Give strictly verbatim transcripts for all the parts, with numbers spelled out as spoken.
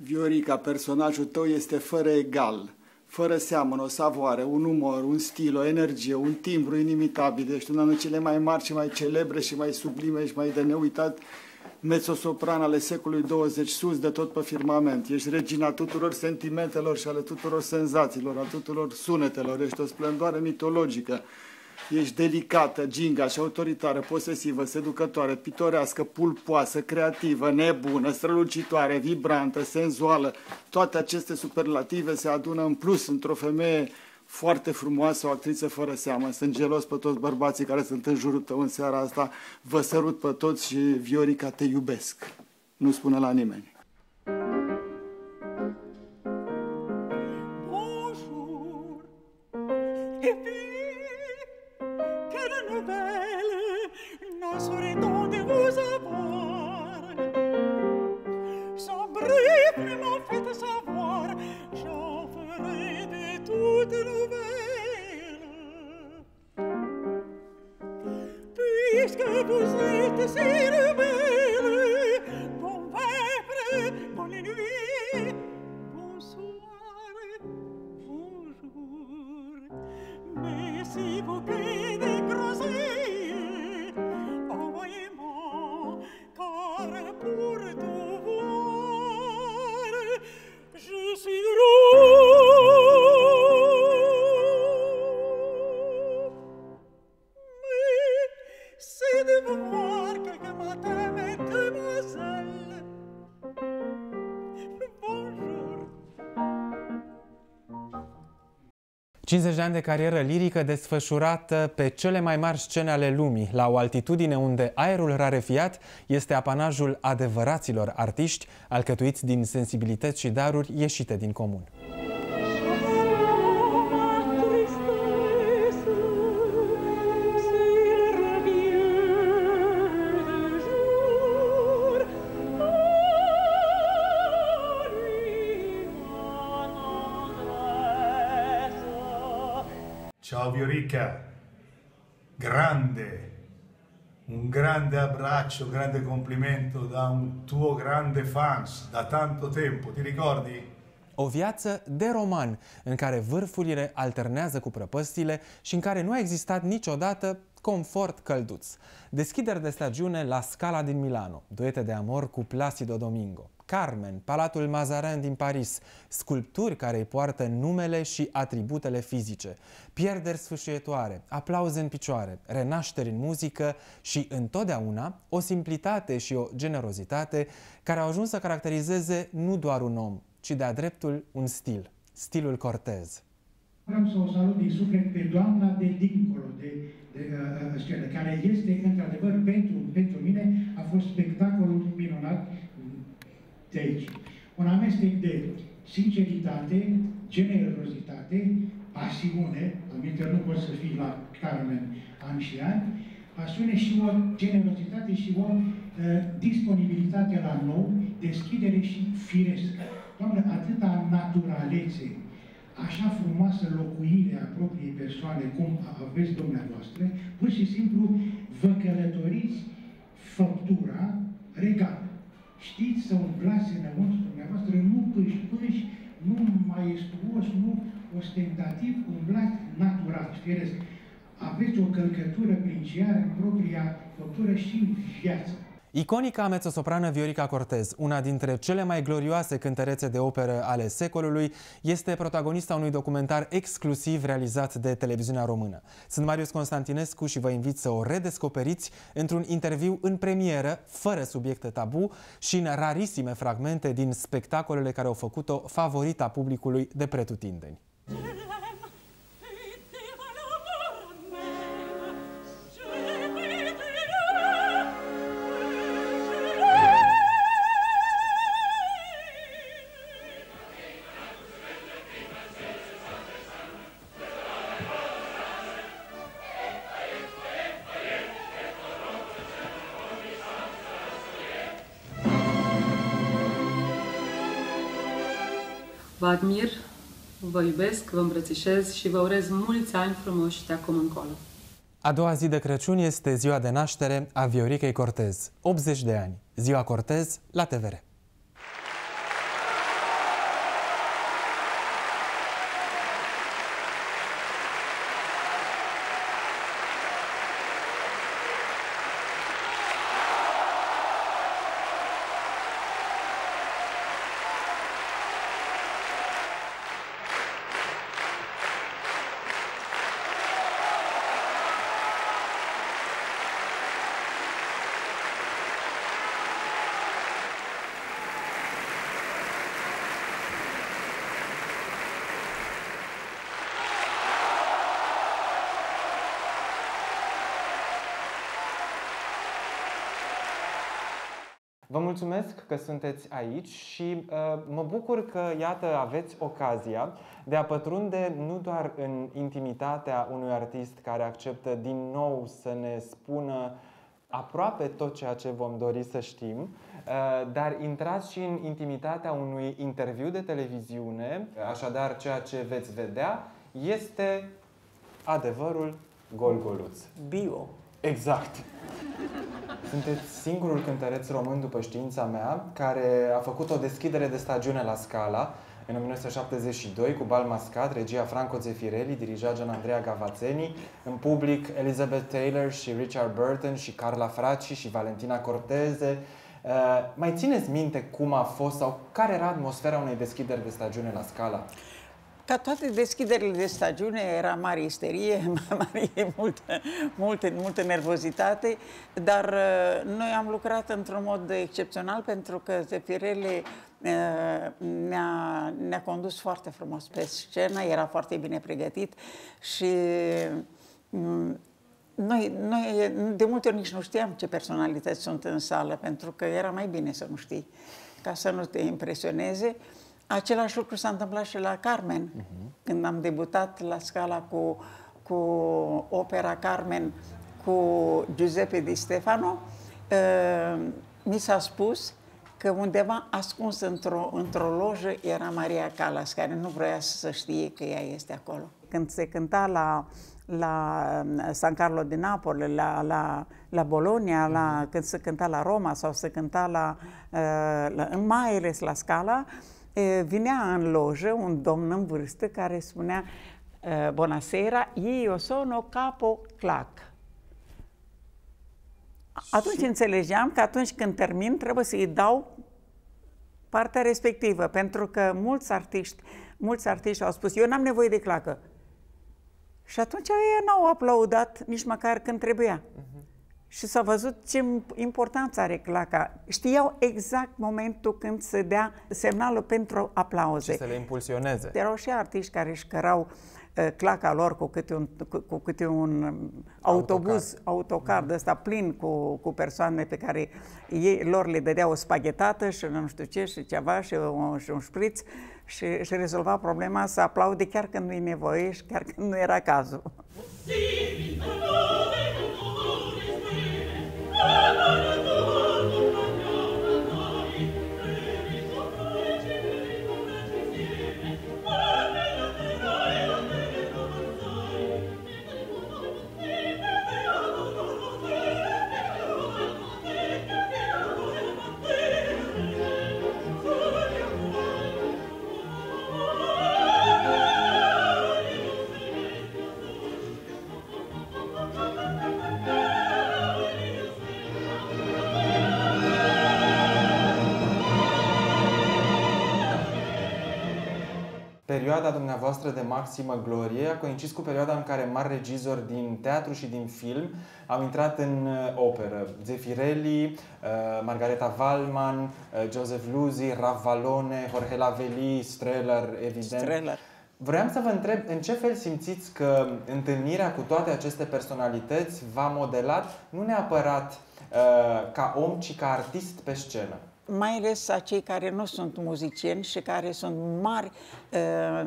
Viorica, personajul tău este fără egal, fără seamăn, o savoare, un umor, un stil, o energie, un timbru inimitabil. Ești una dintre cele mai mari și mai celebre și mai sublime și mai de neuitat mezzosopran ale secolului douăzeci, sus de tot pe firmament. Ești regina tuturor sentimentelor și ale tuturor senzațiilor, a tuturor sunetelor. Ești o splendoare mitologică. Ești delicată, ginga și autoritară, posesivă, seducătoare, pitorească, pulpoasă, creativă, nebună, strălucitoare, vibrantă, senzuală. Toate aceste superlative se adună în plus într-o femeie foarte frumoasă, o actriță fără seamă. Sunt gelos pe toți bărbații care sunt în jurul tău în seara asta. Vă sărut pe toți și Viorica, te iubesc. Nu spune la nimeni. Puisque vous êtes si rebelle, bon vêpres, bonne nuit, bonsoir, bonjour. Mais si vous prenez groseille, envoyez-moi, car pour tout voir, je suis cincizeci de ani de carieră lirică desfășurată pe cele mai mari scene ale lumii, la o altitudine unde aerul rarefiat este apanajul adevăraților artiști, alcătuiți din sensibilități și daruri ieșite din comun. Ciao Viorica, grande, un grande abbraccio, un grande complimento da un tuo grande fans da tanto tempo, ti ricordi? O viață de roman, în care vârfurile alternează cu prăpăstile și în care nu a existat niciodată confort călduț. Deschideri de stagiune la Scala din Milano, duete de amor cu Placido Domingo, Carmen, Palatul Mazarin din Paris, sculpturi care îi poartă numele și atributele fizice, pierderi sfâșietoare, aplauze în picioare, renașteri în muzică și întotdeauna o simplitate și o generozitate care au ajuns să caracterizeze nu doar un om, ci de-a dreptul un stil, stilul Cortez. Vreau să o salut din suflet pe doamna de dincolo de, de uh, scenă, care este, într-adevăr, pentru, pentru mine, a fost spectacolul minunat de aici. Un amestec de sinceritate, generozitate, pasiune, aminte, nu poți să fii la Carmen ani și ani, pasiune și o generozitate și o uh, disponibilitate la nou, deschidere și firesc. Doamne, atâta naturalețe, așa frumoasă locuire a propriei persoane cum aveți dumneavoastră, pur și simplu vă călătoriți făptura regală. Știți să umblați înăuntru dumneavoastră, nu pâși-pâși, nu maestuos, nu ostentativ, umblați natural, firesc. Aveți o călcătură princiară în propria făptură și în viață. Iconica mezzosoprană Viorica Cortez, una dintre cele mai glorioase cântărețe de operă ale secolului, este protagonista unui documentar exclusiv realizat de televiziunea română. Sunt Marius Constantinescu și vă invit să o redescoperiți într-un interviu în premieră, fără subiecte tabu și în rarisime fragmente din spectacolele care au făcut-o favorita publicului de pretutindeni. Vă admir, vă iubesc, vă îmbrățișez și vă urez mulți ani frumoși de acum încolo. A doua zi de Crăciun este ziua de naștere a Vioricei Cortez, optzeci de ani. Ziua Cortez la T V R. Vă mulțumesc că sunteți aici și uh, mă bucur că, iată, aveți ocazia de a pătrunde nu doar în intimitatea unui artist care acceptă din nou să ne spună aproape tot ceea ce vom dori să știm, uh, dar intrați și în intimitatea unui interviu de televiziune. Așadar, ceea ce veți vedea este adevărul gol-goluț. Bio. Exact. Sunteți singurul cântăreț român, după știința mea, care a făcut o deschidere de stagiune la Scala în o mie nouă sute șaptezeci și doi cu Bal Mascat, regia Franco Zeffirelli, dirijat Gian Andrea Gavazzeni, în public Elizabeth Taylor și Richard Burton și Carla Fracci și Valentina Corteze. Uh, mai țineți minte cum a fost sau care era atmosfera unei deschideri de stagiune la Scala? Ca toate deschiderile de stagiune, era mare isterie, mare, multă, multă, multă nervozitate, dar uh, noi am lucrat într-un mod excepțional pentru că Zeffirelli uh, ne-a, ne-a condus foarte frumos pe scenă, era foarte bine pregătit și um, noi, noi de multe ori nici nu știam ce personalități sunt în sală, pentru că era mai bine să nu știi, ca să nu te impresioneze. Același lucru s-a întâmplat și la Carmen, uh-huh. când am debutat la Scala cu, cu opera Carmen cu Giuseppe Di Stefano. Uh, mi s-a spus că undeva ascuns într-o într-o lojă era Maria Callas, care nu vrea să știe că ea este acolo. Când se cânta la, la San Carlo di Napoli, la, la, la Bologna, la, când se cânta la Roma sau se cânta la, la, mai ales la Scala, vinea în lojă un domn în vârstă care spunea "Buonasera, io sono capo clac". Atunci și... înțelegeam că atunci când termin trebuie să-i dau partea respectivă, pentru că mulți artiști, mulți artiști au spus "eu n-am nevoie de clacă". Și atunci ei n-au aplaudat nici măcar când trebuia. Uh-huh. Și s-a văzut ce importanță are claca. Știau exact momentul când se dea semnalul pentru aplauze. Și să le impulsioneze. Erau și artiști care își cărau uh, claca lor cu câte un, cu, cu câte un autobuz, autocar, autocar mm. de ăsta plin cu, cu persoane pe care ei lor le dădeau o spaghetată și nu știu ce și ceva și un, și un șpriț și, și rezolva problema să aplaude chiar când nu-i nevoie și chiar când nu era cazul. Perioada dumneavoastră de maximă glorie a coincis cu perioada în care mari regizori din teatru și din film au intrat în operă. Zeffirelli, Margareta Wallman, Joseph Luzzi, Raf Valone, Jorge Lavelli, Strehler, evident. Strehler. Vreau să vă întreb, în ce fel simțiți că întâlnirea cu toate aceste personalități v-a modelat, nu neapărat uh, ca om, ci ca artist pe scenă? Mai ales a cei care nu sunt muzicieni și care sunt mari uh,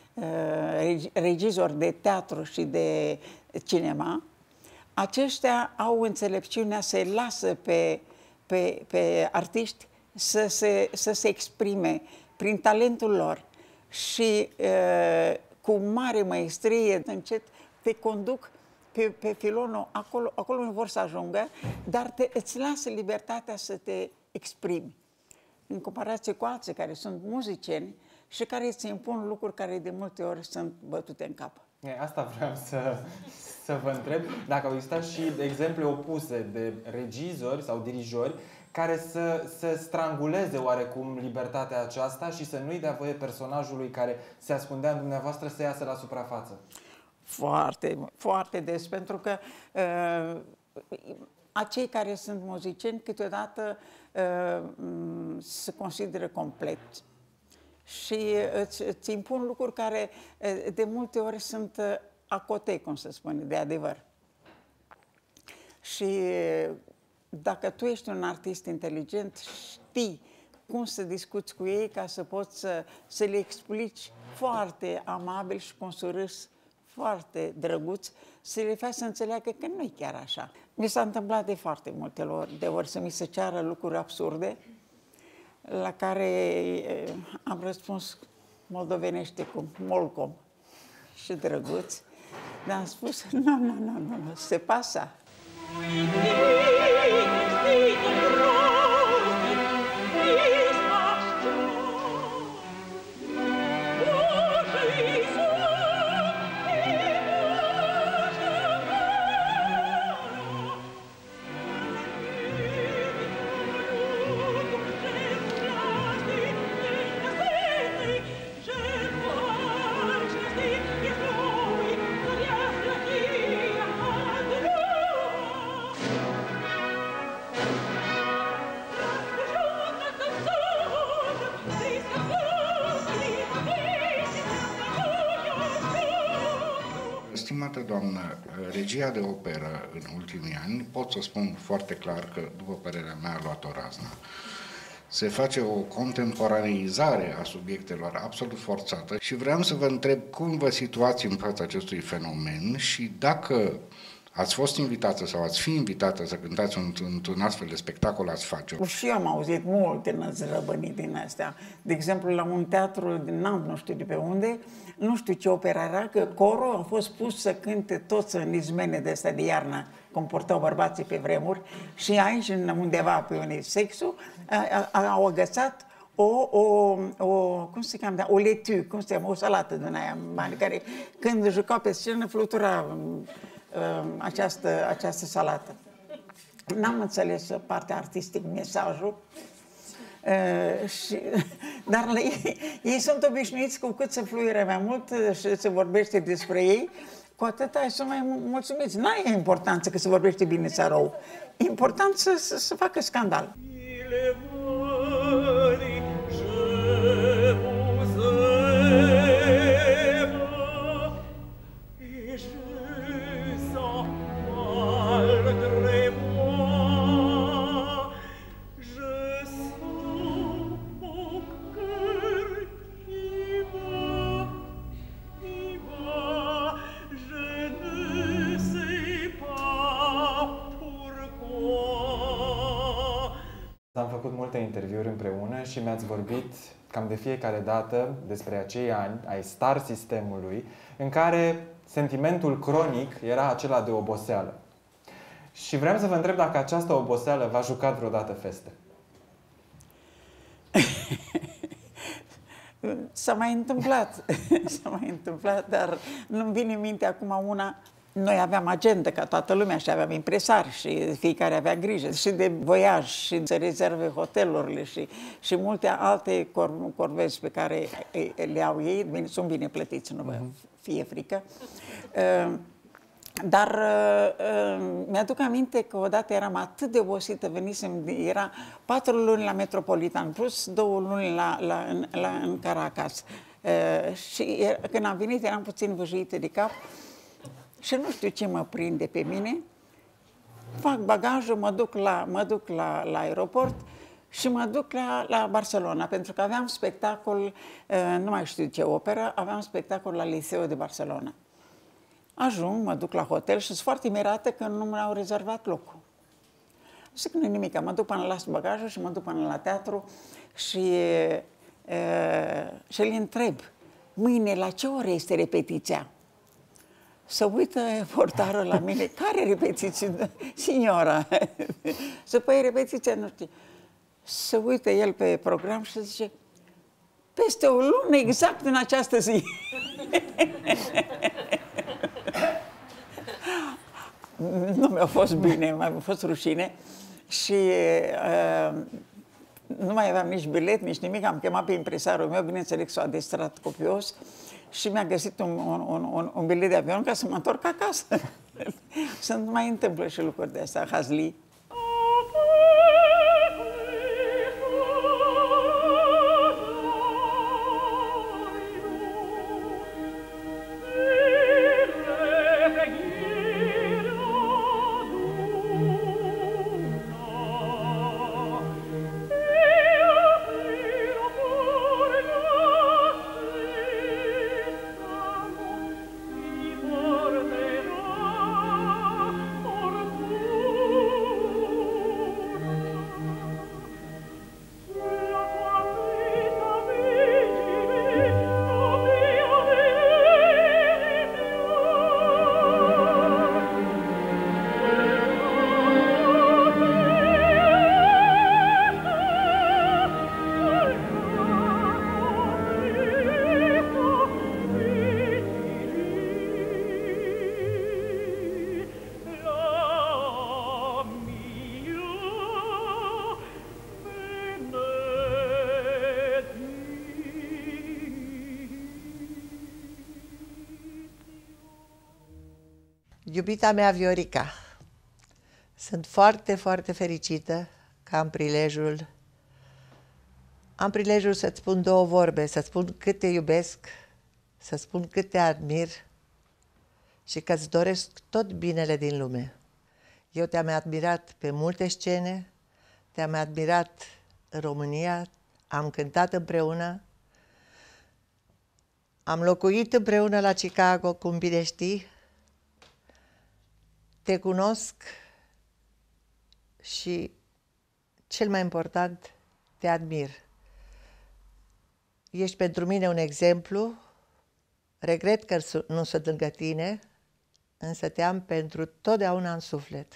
uh, regizori de teatru și de cinema, aceștia au înțelepciunea să lasă pe, pe, pe artiști să se, să se exprime prin talentul lor și uh, cu mare maestrie, încet te conduc pe, pe filonul acolo, acolo nu vor să ajungă, dar te, îți lasă libertatea să te exprimi, în comparație cu alții care sunt muzicieni și care îți impun lucruri care de multe ori sunt bătute în cap. E, asta vreau să, să vă întreb, dacă au existat și exemple opuse de regizori sau dirijori care să, să stranguleze oarecum libertatea aceasta și să nu-i dea voie personajului care se ascundea în dumneavoastră să iasă la suprafață. Foarte, foarte des, pentru că uh, acei care sunt muzicieni câteodată uh, se consideră complet și îți, îți impun lucruri care uh, de multe ori sunt uh, acote, cum se spune, de adevăr. Și dacă tu ești un artist inteligent, știi cum să discuți cu ei ca să poți să, să le explici foarte amabil și cu un surâs foarte drăguț, să le faci să înțeleagă că nu e chiar așa. Mi s-a întâmplat de foarte multe ori, de ori să mi se ceară lucruri absurde, la care am răspuns moldovenește cu molcom și drăguț, dar am spus, nu, nu, nu, nu, nu, se pasa. Stimată doamnă, regia de operă în ultimii ani, pot să spun foarte clar că, după părerea mea, a luat o razna. Se face o contemporaneizare a subiectelor absolut forțată și vreau să vă întreb cum vă situați în fața acestui fenomen și dacă ați fost invitată sau ați fi invitată să cântați într-un astfel de spectacol, ați face-o. Și eu am auzit multe năzrăbănii din astea. De exemplu, la un teatru din Nant, nu știu de pe unde, nu știu ce operă era, că corul a fost pus să cânte toți în izmene de astea de iarnă, cum portau bărbații pe vremuri, și aici, undeva pe unde sexul, au agățat o, o, o, cum se cheamă, o letu, cum se cheamă, o salată din aia mare, care când jucau pe scenă flutura această, această salată. N-am înțeles partea artistică, mesajul, uh, și, dar ei, ei sunt obișnuiți cu cât se fluieră mai mult și se vorbește despre ei, cu atât ai sunt mai mulțumiți. N-ai importanță că se vorbește bine sau rău. E important să, să, să facă scandal. Am făcut multe interviuri împreună și mi-ați vorbit cam de fiecare dată despre acei ani ai star sistemului în care sentimentul cronic era acela de oboseală. Și vreau să vă întreb dacă această oboseală v-a jucat vreodată feste. S-a mai întâmplat, s-a mai întâmplat, dar nu-mi vine în minte acum una. Noi aveam agenda ca toată lumea și aveam impresari și fiecare avea grijă și de voiaj și de rezerve hotelurile și, și multe alte cor, corvezi pe care le au ei, bine, sunt bine plătiți, nu vă fie frică. Uh, dar uh, uh, mi-aduc aminte că odată eram atât de obosită, venisem, era patru luni la Metropolitan plus două luni la, la, în, la, în Caracas. Uh, și er, când am venit eram puțin văjuită de cap. Și nu știu ce mă prinde pe mine, fac bagajul, mă duc la, mă duc la, la aeroport și mă duc la, la Barcelona, pentru că aveam spectacol, nu mai știu ce operă, aveam spectacol la Liceu de Barcelona. Ajung, mă duc la hotel și sunt foarte mirată că nu mi-au rezervat locul. Zic, nu nimic, mă duc până las bagajul și mă duc până la teatru și, e, și îl întreb, mâine la ce oră este repetiția? Să uită portarul la mine, care repetiție, signora? Să păi repetiția, nu știu. Să uită el pe program și zice, peste o lună exact în această zi. Nu mi-a fost bine, mi-a fost rușine și uh, nu mai aveam nici bilet, nici nimic. Am chemat pe impresarul meu, bineînțeles, s-a distrat copios și mi-a găsit un, un, un, un bilet de avion ca să mă întorc acasă. Să nu mai întâmplă și lucruri de astea, hazlii. Iubita mea Viorica, sunt foarte, foarte fericită că am prilejul, am prilejul să-ți spun două vorbe, să spun cât te iubesc, să spun cât te admir și că îți doresc tot binele din lume. Eu te-am admirat pe multe scene, te-am admirat în România, am cântat împreună, am locuit împreună la Chicago, cum bine știi, te cunosc și, cel mai important, te admir. Ești pentru mine un exemplu, regret că nu sunt lângă tine, însă te am pentru totdeauna în suflet.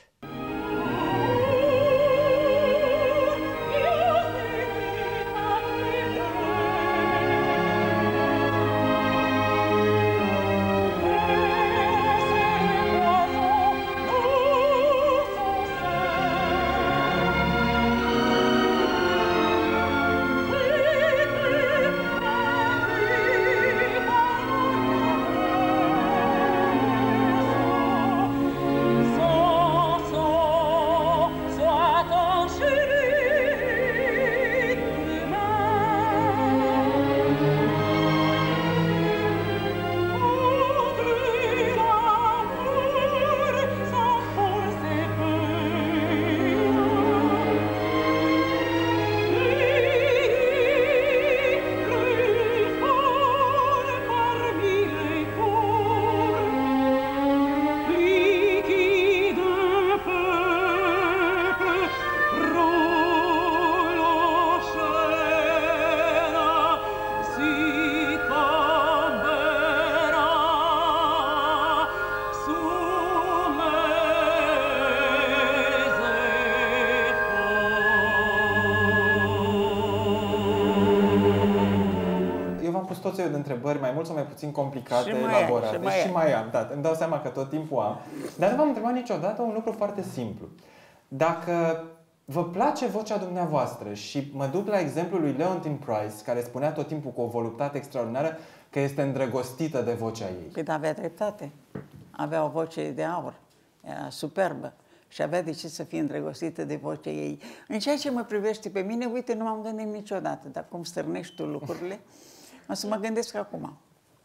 tot felul de întrebări, mai mult sau mai puțin complicate, și mai elaborate. Ai, și mai, și mai am, da, îmi dau seama că tot timpul am. Dar nu v-am întrebat niciodată un lucru foarte simplu. Dacă vă place vocea dumneavoastră și mă duc la exemplul lui Leontyne Price, care spunea tot timpul cu o voluptate extraordinară că este îndrăgostită de vocea ei. Păi avea dreptate. Avea o voce de aur. Era superbă. Și avea de ce să fie îndrăgostită de vocea ei. În ceea ce mă privește pe mine, uite, nu m-am gândit niciodată, dar cum stârnești tu lucrurile, o să mă gândesc acum.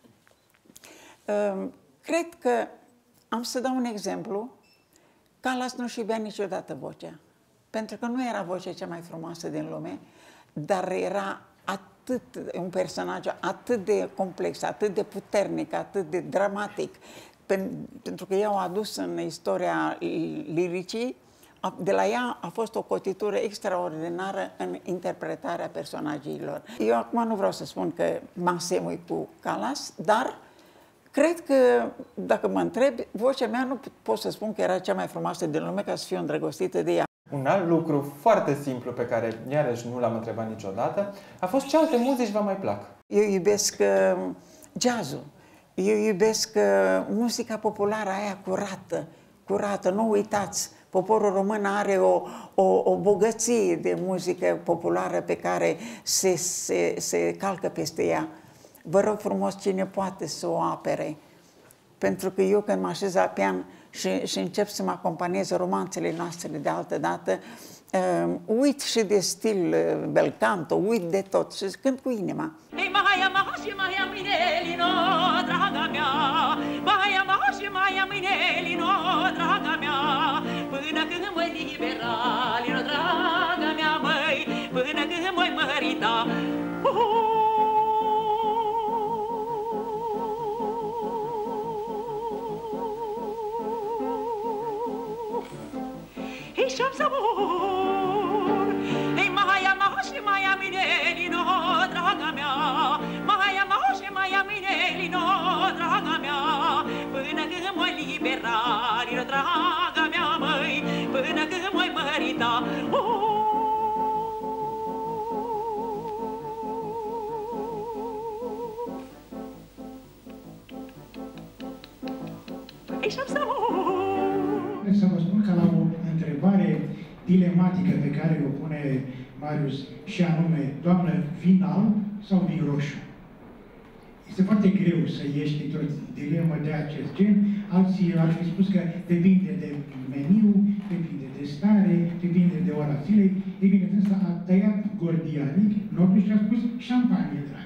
Cred că am să dau un exemplu. Callas nu-și iubea niciodată vocea. Pentru că nu era vocea cea mai frumoasă din lume, dar era atât, un personaj atât de complex, atât de puternic, atât de dramatic, pentru că ea o adus în istoria liricii. De la ea a fost o cotitură extraordinară în interpretarea personajelor. Eu acum nu vreau să spun că mă asemui cu Callas, dar cred că, dacă mă întreb, vocea mea nu pot să spun că era cea mai frumoasă din lume ca să fiu îndrăgostită de ea. Un alt lucru foarte simplu pe care iarăși nu l-am întrebat niciodată a fost ce alte muzici vă mai plac? Eu iubesc uh, jazzul. Eu iubesc uh, muzica populară aia curată, curată. Nu uitați, poporul român are o, o, o bogăție de muzică populară pe care se, se, se calcă peste ea. Vă rog frumos, cine poate să o apere. Pentru că eu când mă așez la pian și, și încep să mă acompaniez romanțele noastre de altă dată, uh, uit și de stil uh, bel canto, uit de tot și cânt cu inima. Hei, Maia, Maha și Maia Minelino, draga mea, Maia, Maha și Maia Minelino, draga mea, până când mă libera, Lino, draga mea, măi, până când mă mărita. Uh -huh. Și-am sabor. Hei, Maia, Maha și Maia Minelino, draga mea, Maia, Maha și Maia Minelino, draga mea, până când mă libera, Lino, draga mea, măi, până când mă mărita. Hei, și-am sabor. Să vă spun că la o întrebare dilematică pe care o pune Marius, și anume, doamnă, vin alb sau vin roșu? Este foarte greu să ieși dintr-o dilemă de acest gen. Alții ar fi spus că depinde de meniu, depinde de stare, depinde de ora zilei. Ei bine, însă a tăiat gordianic notul și a spus șampanie, dragă.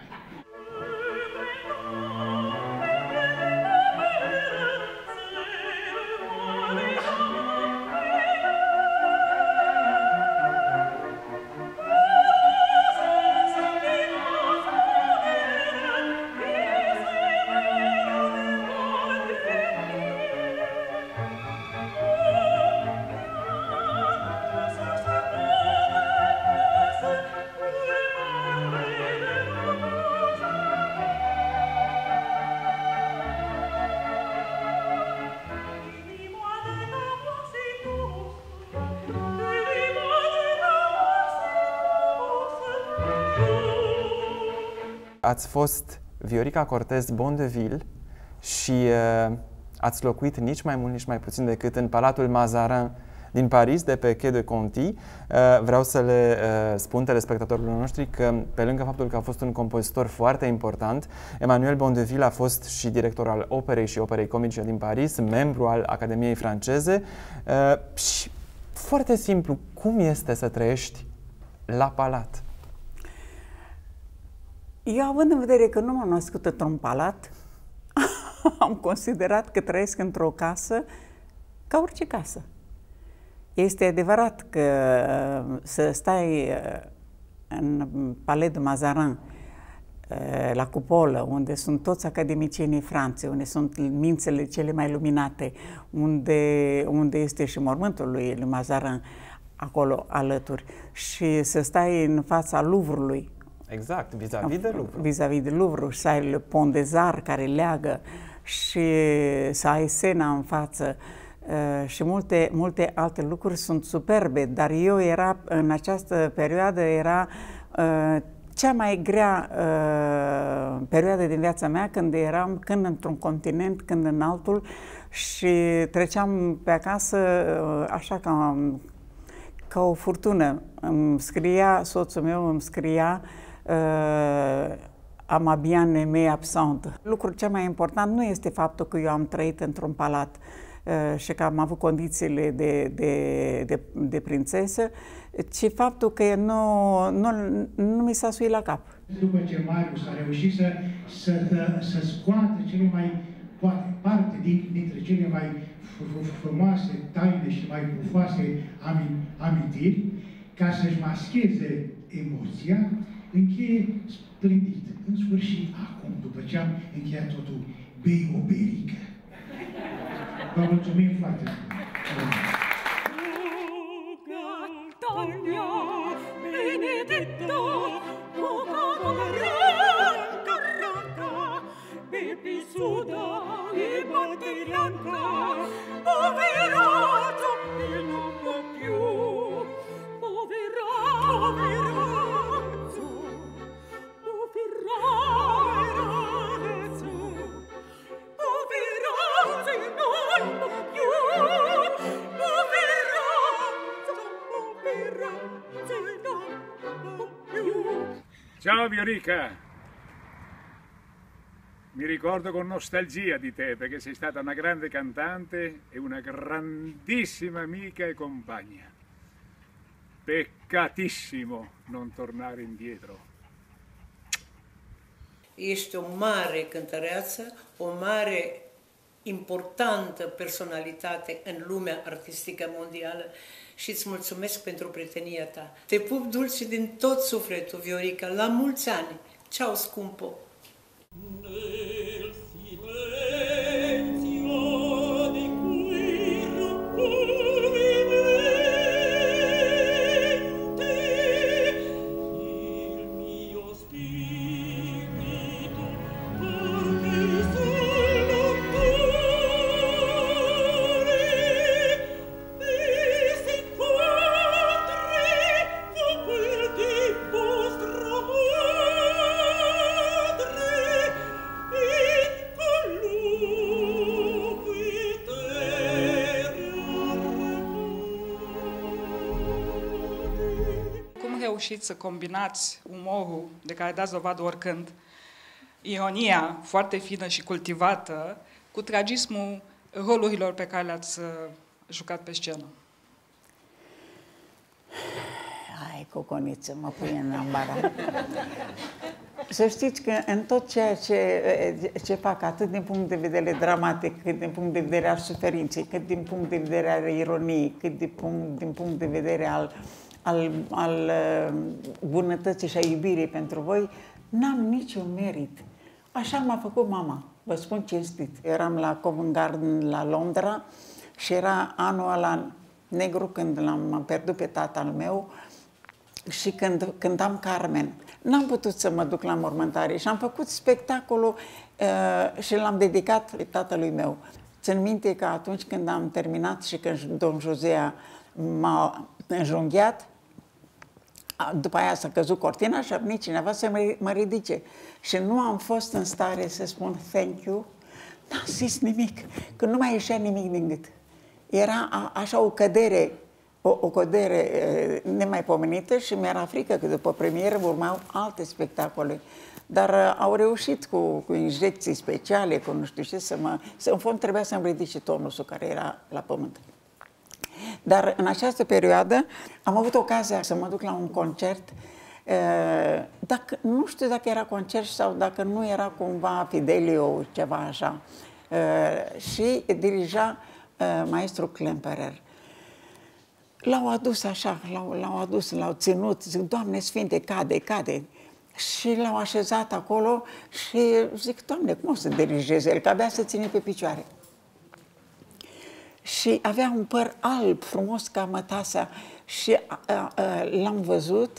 Ați fost Viorica Cortez Bondeville și uh, ați locuit nici mai mult, nici mai puțin decât în Palatul Mazarin din Paris, de pe Quai de Conti. Uh, vreau să le uh, spun telespectatorilor noștri că, pe lângă faptul că a fost un compozitor foarte important, Emmanuel Bondeville a fost și director al Operei și Operei Comice din Paris, membru al Academiei franceze. Uh, și foarte simplu, cum este să trăiești la palat? Eu, având în vedere că nu m-am născut într-un palat, am considerat că trăiesc într-o casă ca orice casă. Este adevărat că să stai în Palais de Mazarin, la cupolă, unde sunt toți academicienii Franței, unde sunt mințele cele mai luminate, unde, unde este și mormântul lui Mazarin, acolo alături, și să stai în fața Louvre-ului. Exact, vis-a-vis de Louvre. Vis-a-vis de Louvre, și să ai le Pont des Arts care leagă, și să ai Sena în față, uh, și multe, multe alte lucruri sunt superbe, dar eu era, în această perioadă, era uh, cea mai grea uh, perioadă din viața mea, când eram când într-un continent, când în altul, și treceam pe acasă uh, așa ca, ca o furtună. Îmi scria, soțul meu îmi scria uh, "A ma bien aimée absente". Lucrul cel mai important nu este faptul că eu am trăit într-un palat uh, și că am avut condițiile de, de, de, de prințesă, ci faptul că nu, nu, nu mi s-a suit la cap. După ce Marius a reușit să, să, să scoată cele mai, poate, parte din, dintre cele mai frumoase taine și mai pufoase amintiri, ca să-și mascheze emoția, încheie splendid. În sfârșit, acum, după ce am încheiat totul, bei o berică. Vă mulțumim foarte mult! Benedetto, bepi suda e batterianca, poverazzo, il non può più, poverazzo, poverazzo, poverazzo, poverazzo, il non può più, poverazzo, poverazzo, il non può più. Ciao Viorica! Mi ricordo con nostalgia di te, perché sei stata una grande cantante e una grandissima amica e compagna. Peccatissimo non tornare indietro. Ești o mare cântăreață, o mare, importantă personalitate în lumea artistică mondială și îți mulțumesc pentru prietenia ta. Te pup dulce din tot sufletul, Viorica, la mulți ani! Ciao, scumpo! Nel silenzio di cui rappormente il mio spirito parte sull'autore e si incontri con quel di vostra madre. Cum reușiți să combinați umorul de care dați dovadă oricând ironia foarte fină și cultivată cu tragismul rolurilor pe care le-ați jucat pe scenă. Hai, coconiță, mă pune în ambarat. Să știți că în tot ceea ce, ce fac, atât din punct de vedere dramatic, cât din punct de vedere al suferinței, cât din punct de vedere al ironiei, cât din punct, din punct de vedere al, al, al bunătății și a iubirii pentru voi, n-am niciun merit. Așa m-a făcut mama, vă spun cinstit. Eram la Covent Garden la Londra și era anul ăla negru când l-am pierdut pe tatăl meu și când cântam Carmen. N-am putut să mă duc la mormântare și am făcut spectacolul uh, și l-am dedicat tatălui meu. Țin minte că atunci când am terminat și când domn Josea m-a înjunghiat, după aia s-a căzut cortina și a venit cineva să mă, mă ridice. Și nu am fost în stare să spun thank you, n-am zis nimic, că nu mai ieșea nimic din gât. Era a, așa o cădere, o, o cădere e, nemaipomenită și mi-era frică că după premieră urmau alte spectacole. Dar a, au reușit cu, cu injecții speciale, cu nu știu ce, să mă... Să, în fond trebuia să-mi ridice tonusul care era la pământ. Dar în această perioadă am avut ocazia să mă duc la un concert. Dacă, nu știu dacă era concert sau dacă nu era cumva Fidelio, ceva așa. Și dirija maestru Klemperer. L-au adus așa, l-au adus, l-au ținut, zic, Doamne Sfinte, cade, cade. Și l-au așezat acolo și zic, Doamne, cum o să dirigeze el, că abia se ține pe picioare. Și avea un păr alb, frumos ca mătasea și l-am văzut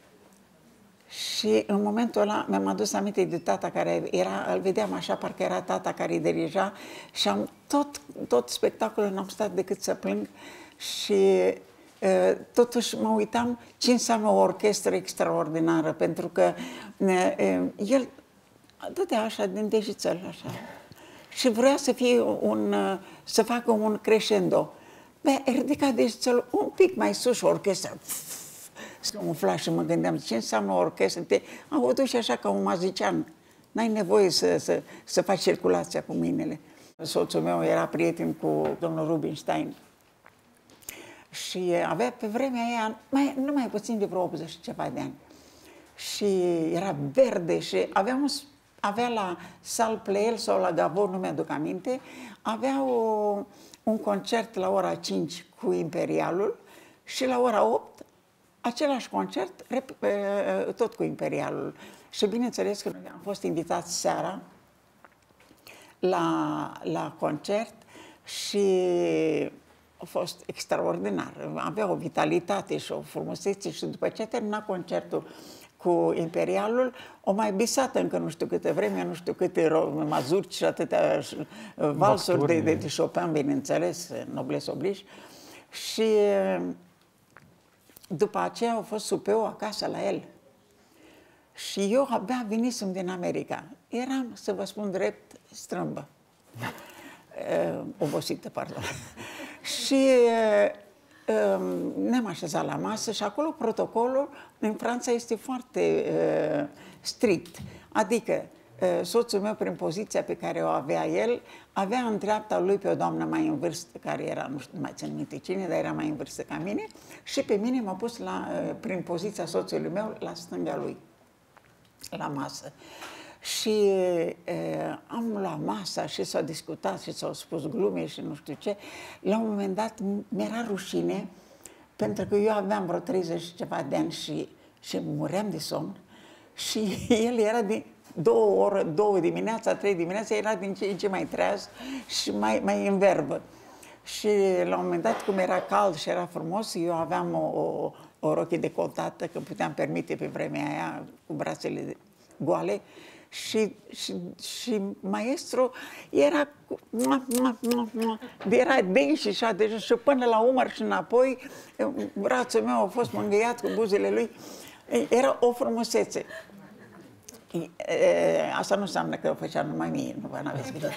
și în momentul ăla mi-am adus aminte de tata care era, îl vedeam așa, parcă era tata care îi dirija și am tot, tot spectacolul n-am stat decât să plâng și uh, totuși mă uitam ce înseamnă o orchestră extraordinară, pentru că uh, el dădea așa din dejițel, așa. Și vrea să fie un, să facă un crescendo. Bă, ridica degețelul un pic mai sus și orchestra se umfla și mă gândeam, ce înseamnă o orchestră? Te am văzut și așa ca un mazician. N-ai nevoie să, să, să faci circulația cu mâinile. Soțul meu era prieten cu domnul Rubinstein și avea pe vremea aia mai, numai puțin de vreo optzeci și ceva de ani. Și era verde și avea un avea la Sal Pleyel sau la Gavot, nu mi-aduc aminte, avea o, un concert la ora cinci cu Imperialul și la ora opt același concert tot cu Imperialul. Și bineînțeles că noi am fost invitați seara la, la concert și a fost extraordinar. Avea o vitalitate și o frumusețe și după ce a terminat concertul cu Imperialul, o mai bisat încă nu știu câte vreme, nu știu câte mazurci și atâtea valsuri de, de, de Chopin, bineînțeles, noblesse oblige. Și după aceea a fost supeu acasă la el. Și eu abia venisem din America. Eram, să vă spun drept, strâmbă. Obosită, pardon. Și ne-am așezat la masă și acolo protocolul în Franța este foarte uh, strict. Adică uh, soțul meu, prin poziția pe care o avea el, avea în dreapta lui pe o doamnă mai în vârstă, care era, nu știu, mai țin minte cine, dar era mai în vârstă ca mine, și pe mine m-a pus la, uh, prin poziția soțului meu la stânga lui, la masă. Și uh, am luat masa și s-a discutat și s-au spus glume și nu știu ce. La un moment dat mi-era rușine, pentru că eu aveam vreo treizeci și ceva de ani și, și muream de somn. Și el era de două ore, două dimineața, trei dimineața, era din ce în ce mai treaz și mai, mai în verbă. Și la un moment dat, cum era cald și era frumos, eu aveam o, o, o rochie decoltată, că puteam permite pe vremea aia, cu brațele goale. Și, și, și maestru era, era dens și așa, deja, și până la umăr și înapoi, brațul meu a fost mângâiat cu buzele lui, era o frumusețe. Asta nu înseamnă că o făcea numai mie, nu vă n-aveți grijă.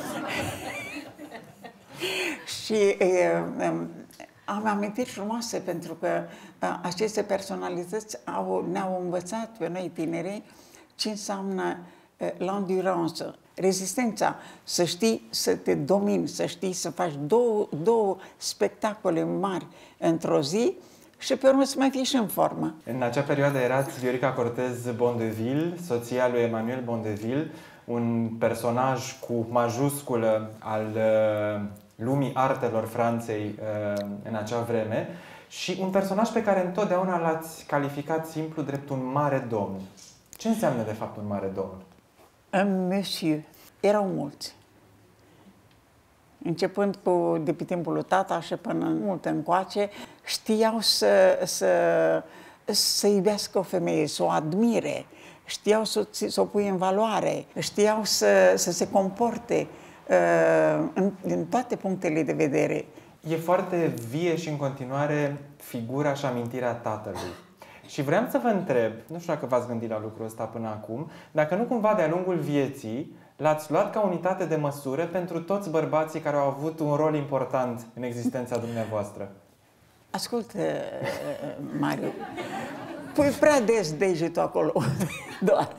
Și am amintiri frumoase, pentru că aceste personalități au, ne-au învățat pe noi tinerii ce înseamnă l'endurance, rezistența, să știi să te domini, să știi să faci două, două spectacole mari într-o zi și pe urmă să mai fii și în formă. În acea perioadă erați Viorica Cortez Bondeville, soția lui Emmanuel Bondeville, un personaj cu majusculă al uh, lumii artelor Franței uh, în acea vreme și un personaj pe care întotdeauna l-ați calificat simplu drept un mare domn. Ce înseamnă de fapt un mare domn? Un monsieur. Erau mulți. Începând cu, de pe timpul lui tata și până mult încoace, știau să, să, să iubească o femeie, să o admire, știau să, să o pui în valoare, știau să, să se comporte uh, în, din toate punctele de vedere. E foarte vie și în continuare figura și amintirea tatălui. Și vreau să vă întreb, nu știu dacă v-ați gândit la lucrul ăsta până acum, dacă nu cumva de-a lungul vieții l-ați luat ca unitate de măsură pentru toți bărbații care au avut un rol important în existența dumneavoastră. Ascultă, Mariu, pui prea des degetul acolo, doar.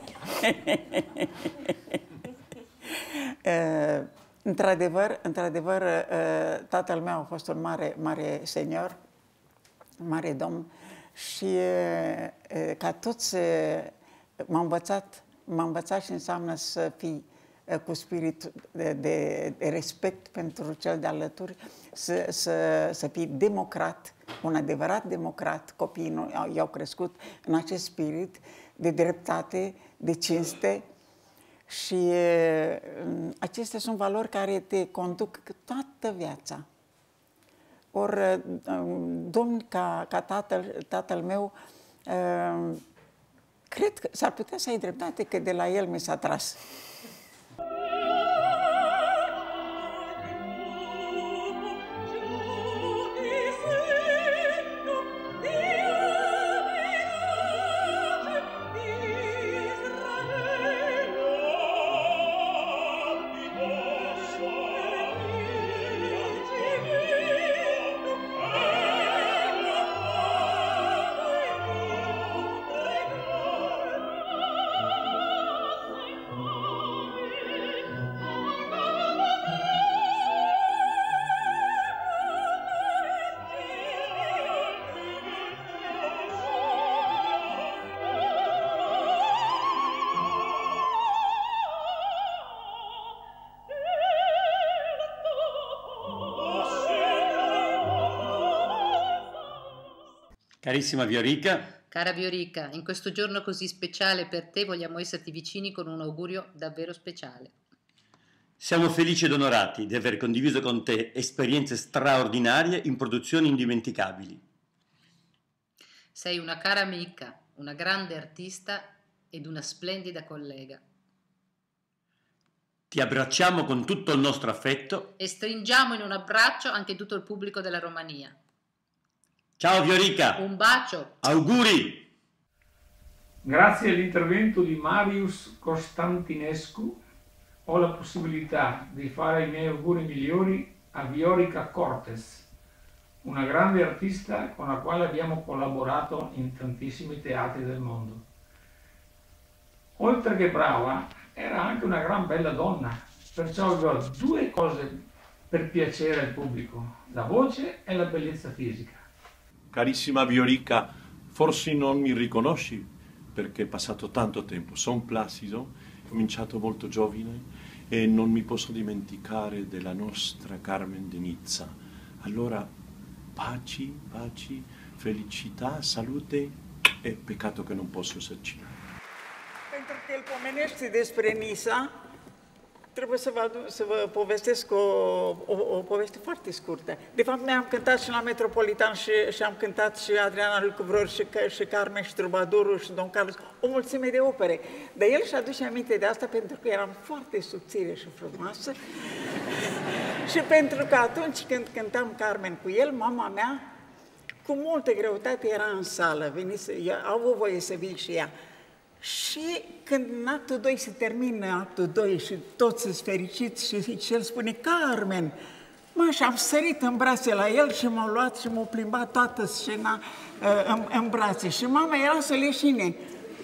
Într-adevăr, într-adevăr, tatăl meu a fost un mare, mare senior, un mare domn și ca toți m-a învățat, m-a învățat și înseamnă să fii cu spirit de, de, de respect pentru cel de alături, să, să, să fii democrat, un adevărat democrat. Copiii i-au crescut în acest spirit de dreptate, de cinste și uh, acestea sunt valori care te conduc toată viața. Ori, uh, domn, ca, ca tatăl, tatăl meu, uh, cred că s-ar putea să ai dreptate că de la el mi s-a tras. Carissima Viorica. Cara Viorica, in questo giorno così speciale per te vogliamo esserti vicini con un augurio davvero speciale. Siamo felici ed onorati di aver condiviso con te esperienze straordinarie in produzioni indimenticabili. Sei una cara amica, una grande artista ed una splendida collega. Ti abbracciamo con tutto il nostro affetto e stringiamo in un abbraccio anche tutto il pubblico della Romania. Ciao Viorica! Un bacio! Auguri! Grazie all'intervento di Marius Costantinescu ho la possibilità di fare i miei auguri migliori a Viorica Cortez, una grande artista con la quale abbiamo collaborato in tantissimi teatri del mondo. Oltre che brava, era anche una gran bella donna, perciò aveva due cose per piacere al pubblico, la voce e la bellezza fisica. Carissima Viorica, forse non mi riconosci perché è passato tanto tempo. Sono Placido, ho cominciato molto giovane e non mi posso dimenticare della nostra Carmen de Nizza. Allora, paci, paci, felicità, salute e peccato che non posso esserci. Pentru că el pomenește despre Nisa, trebuie să vă, să vă povestesc o, o, o poveste foarte scurtă. De fapt, ne-am cântat și la Metropolitan și, și am cântat și Adriana Lucruvror și, și Carmen și Trubadurul și Don Carlos, o mulțime de opere. Dar el și aduce aminte de asta pentru că eram foarte subțire și frumoasă și pentru că atunci când cântam Carmen cu el, mama mea, cu multă greutate, era în sală, venise, au avut voie să vin și ea. Și când în actul doi se termină actul doi și toți sunt fericiți și, și el spune Carmen, mă, și am sărit în brațe la el și m-au luat și m-au plimbat toată scena uh, în, în brațe. Și mama era să leșine.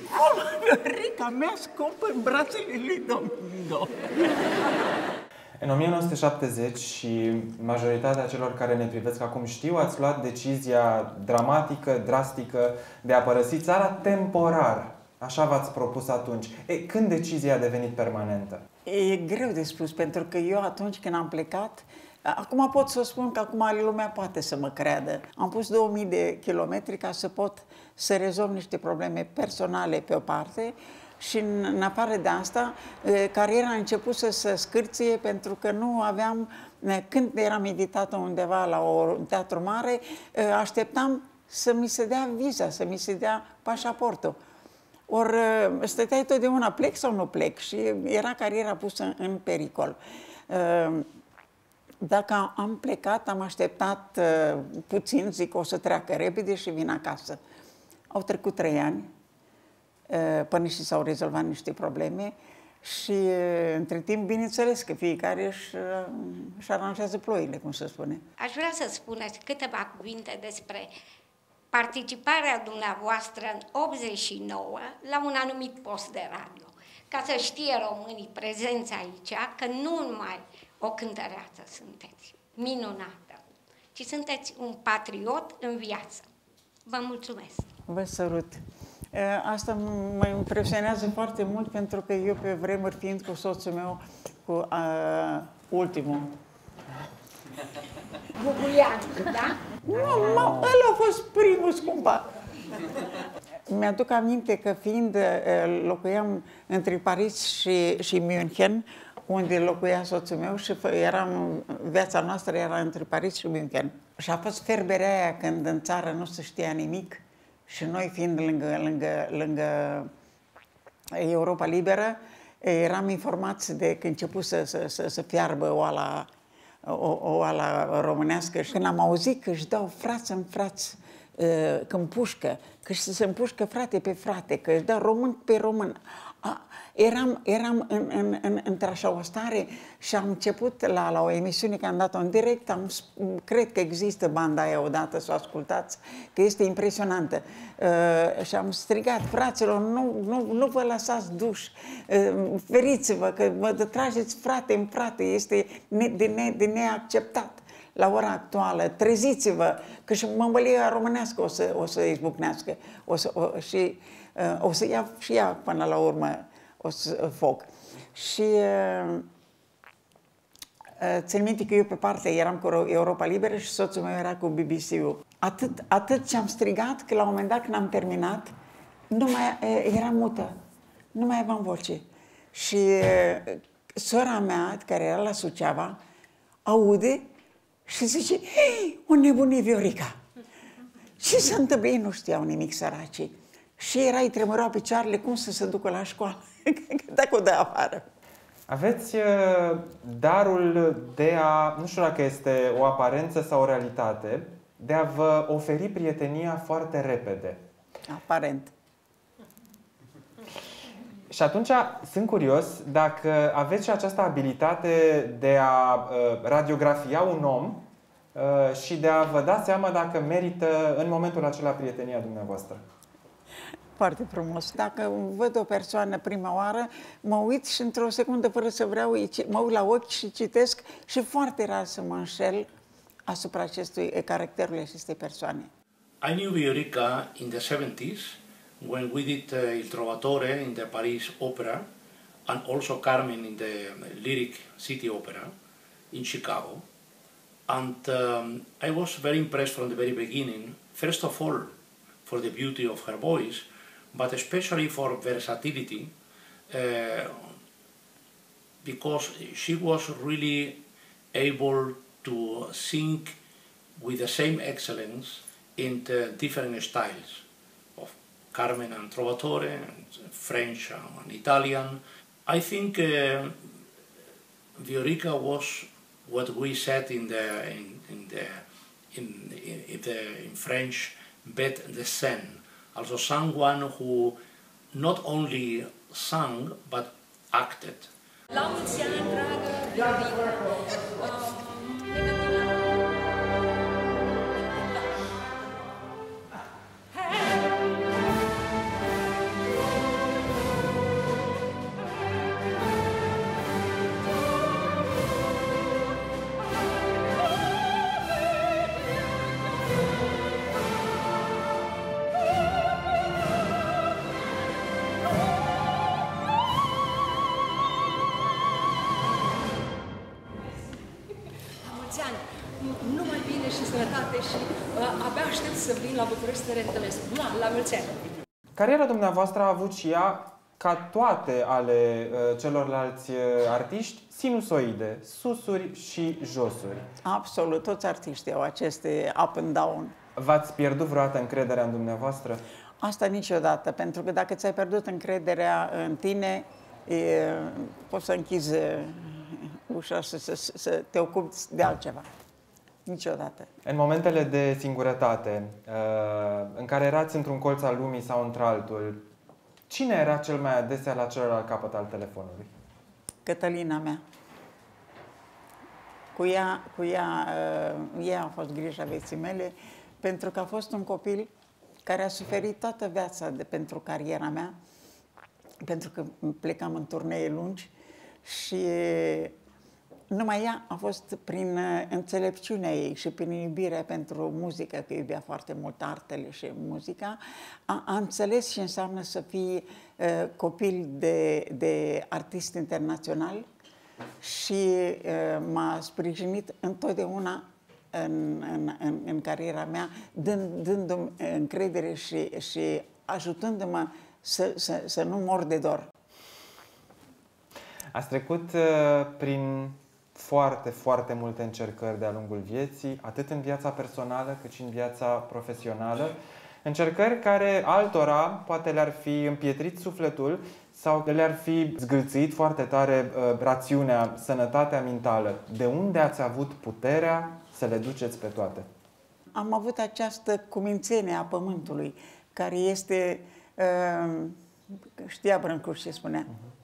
Cum, Viorica mea scumpă în brațele lui Domingo. În o mie nouă sute șaptezeci și majoritatea celor care ne privesc acum știu, ați luat decizia dramatică, drastică de a părăsi țara temporar. Așa v-ați propus atunci. E, când decizia a devenit permanentă? E greu de spus, pentru că eu atunci când am plecat, acum pot să spun că acum lumea poate să mă creadă. Am pus două mii de kilometri ca să pot să rezolv niște probleme personale pe o parte și în, în afară de asta, cariera a început să se scârție pentru că nu aveam, când eram invitată undeva la un teatru mare, așteptam să mi se dea viza, să mi se dea pașaportul. Ori stăteai totdeauna, plec sau nu plec, și era cariera pusă în pericol. Dacă am plecat, am așteptat puțin, zic o să treacă repede și vin acasă. Au trecut trei ani până și s-au rezolvat niște probleme și între timp, bineînțeles că fiecare își, își aranjează ploile, cum se spune. Aș vrea să spuneți câteva cuvinte despre participarea dumneavoastră în optzeci și nouă la un anumit post de radio. Ca să știe românii prezenți aici că nu numai o cântăreață sunteți, minunată, ci sunteți un patriot în viață. Vă mulțumesc! Vă sărut! Asta mă impresionează foarte mult pentru că eu pe vremuri, fiind cu soțul meu, cu uh, ultimul, Bubuian, da? Nu, mă, ăla a fost primul, scumpa. Mi-aduc aminte că fiind, locuiam între Paris și, și München, unde locuia soțul meu și eram, viața noastră era între Paris și München. Și a fost ferberea aia când în țară nu se știa nimic și noi fiind lângă, lângă, lângă Europa Liberă, eram informați de că început să, să, să, să fiarbă oala O, o oala românească și când am auzit că își dau frață în frață, că împușcă, că se împușcă frate pe frate, că își dau român pe român, a, eram, eram în, în, în, într-așa o stare și am început la, la o emisiune, că am dat-o în direct, am, cred că există banda aia odată, să o ascultați, că este impresionantă. Uh, și am strigat, fraților, nu, nu, nu vă lăsați duși, uh, feriți-vă, că vă trageți frate în frate, este ne, de, ne, de neacceptat. La ora actuală, treziți-vă, că și mămălia românească o să, o să izbucnească o să, o, și uh, o să ia și ea până la urmă o să, foc. Și uh, țin minte că eu pe partea eram cu Europa Liberă și soțul meu era cu B B C-ul. Atât, atât ce am strigat că la un moment dat când am terminat, nu mai eram mută, nu mai aveam voce. Și uh, sora mea, care era la Suceava, aude și zice, hei, o nebunie Viorica. Ce se întâmplă? Ei nu știau nimic, săracii. Și erai tremurau picioarele, cum să se ducă la școală, dacă o dă afară. Aveți uh, darul de a, nu știu dacă este o aparență sau o realitate, de a vă oferi prietenia foarte repede. Aparent. Și atunci sunt curios dacă aveți și această abilitate de a uh, radiografia un om uh, și de a vă da seama dacă merită în momentul acela prietenia dumneavoastră. Foarte frumos. Dacă văd o persoană prima oară, mă uit și într-o secundă, fără să vreau, mă uit la ochi și citesc și foarte rar să mă înșel asupra acestui caracterului acestei persoane. I knew Viorica in the seventies when we did uh, Il Trovatore in the Paris Opera and also Carmen in the Lyric City Opera in Chicago. And um, I was very impressed from the very beginning, first of all, for the beauty of her voice, but especially for versatility, uh, because she was really able to sing with the same excellence in the different styles of Carmen and Trovatore, and French and Italian. I think uh, Viorica was what we said in the in, in the in, in, the, in French, bête de scène. Also someone who not only sang but acted. La mulți ani, dragă Viorica! mulți ani, numai bine și sănătate și uh, abia aștept să vin la București să te reîntâlnesc. Mua, la mulți ani! Cariera dumneavoastră a avut și ea, ca toate ale uh, celorlalți uh, artiști, sinusoide, susuri și josuri. Absolut, toți artiștii au aceste up and down. V-ați pierdut vreodată încrederea în dumneavoastră? Asta niciodată, pentru că dacă ți-ai pierdut încrederea în tine, e, poți să închizi ușa și să, să, să te ocupi de altceva. Niciodată. În momentele de singurătate, în care erați într-un colț al lumii sau într-altul, cine era cel mai adesea la celălalt capăt al telefonului? Cătălina mea. Cu ea, cu ea, ea a fost grija vieții mele, pentru că a fost un copil care a suferit toată viața de, pentru cariera mea, pentru că plecam în turnee lungi și numai ea a fost prin înțelepciunea ei și prin iubirea pentru muzică, că iubea foarte mult artele și muzica, a, a înțeles ce înseamnă să fii uh, copil de, de artist internațional și uh, m-a sprijinit întotdeauna în, în, în, în cariera mea, dând, dându-mi încredere și, și ajutându-mă să, să, să nu mor de dor. Ați trecut uh, prin foarte, foarte multe încercări de-a lungul vieții, atât în viața personală cât și în viața profesională. Încercări care altora poate le-ar fi împietrit sufletul sau le-ar fi zgâlțit foarte tare uh, rațiunea, sănătatea mentală. De unde ați avut puterea să le duceți pe toate? Am avut această cumințenie a pământului, care este, uh, știa Brâncuș ce spunea,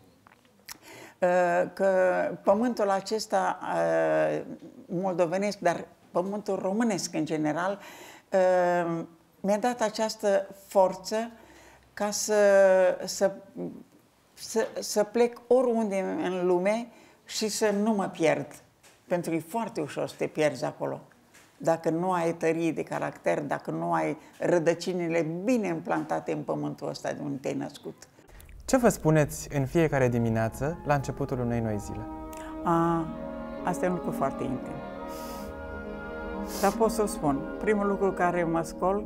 uh, că pământul acesta uh, moldovenesc, dar pământul românesc în general, uh, mi-a dat această forță ca să, să, să, să plec oriunde în lume și să nu mă pierd. Pentru că e foarte ușor să te pierzi acolo. Dacă nu ai tărie de caracter, dacă nu ai rădăcinile bine implantate în pământul ăsta de unde te-ai născut. Ce vă spuneți în fiecare dimineață la începutul unei noi zile? A, asta e un lucru foarte intim. Dar pot să o spun. Primul lucru care mă scol,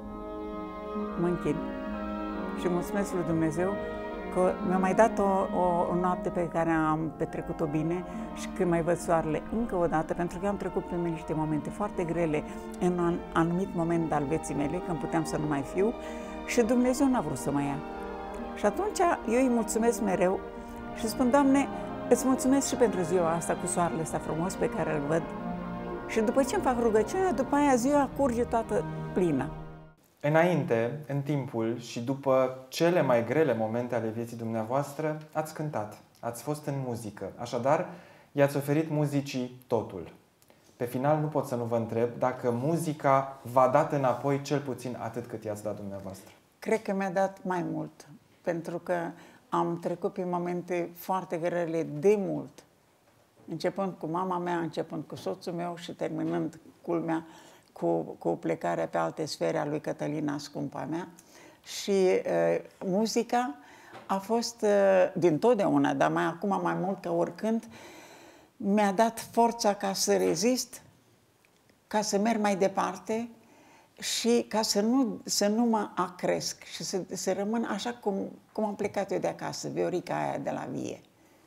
mă închin și mulțumesc lui Dumnezeu că mi-a mai dat o, o, o noapte pe care am petrecut-o bine și când mai văd soarele încă o dată, pentru că am trecut prin niște momente foarte grele în un anumit moment al vieții mele, când puteam să nu mai fiu, și Dumnezeu n-a vrut să mă ia. Și atunci eu îi mulțumesc mereu și spun, Doamne, îți mulțumesc și pentru ziua asta cu soarele ăsta frumos pe care îl văd. Și după ce îmi fac rugăciunea, după aia ziua curge toată plină. Înainte, în timpul și după cele mai grele momente ale vieții dumneavoastră, ați cântat, ați fost în muzică. Așadar, i-ați oferit muzicii totul. Pe final, nu pot să nu vă întreb dacă muzica v-a dat înapoi cel puțin atât cât i-ați dat dumneavoastră. Cred că mi-a dat mai mult, pentru că am trecut prin momente foarte grele de mult. Începând cu mama mea, începând cu soțul meu și terminând, culmea, Cu, cu plecarea pe alte sfere a lui Cătălina, scumpa mea. Și uh, muzica a fost uh, din totdeauna, dar mai acum mai mult ca oricând, mi-a dat forța ca să rezist, ca să merg mai departe și ca să nu, să nu mă acresc și să, să rămân așa cum, cum am plecat eu de acasă, Viorica aia de la vie,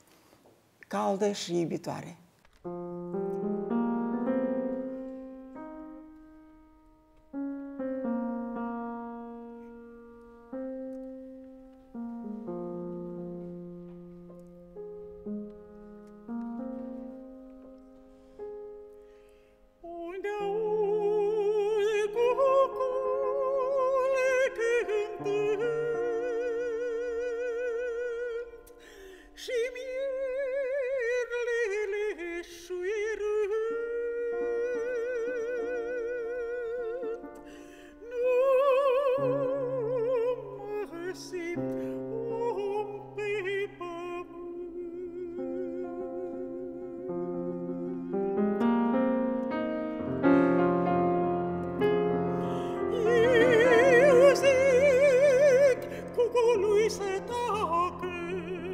caldă și iubitoare.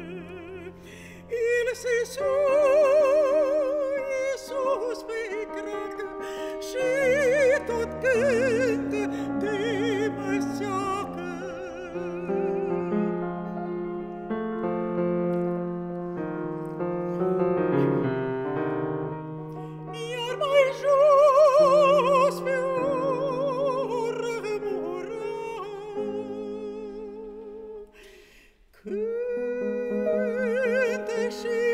Iisus pe cruce Cânte și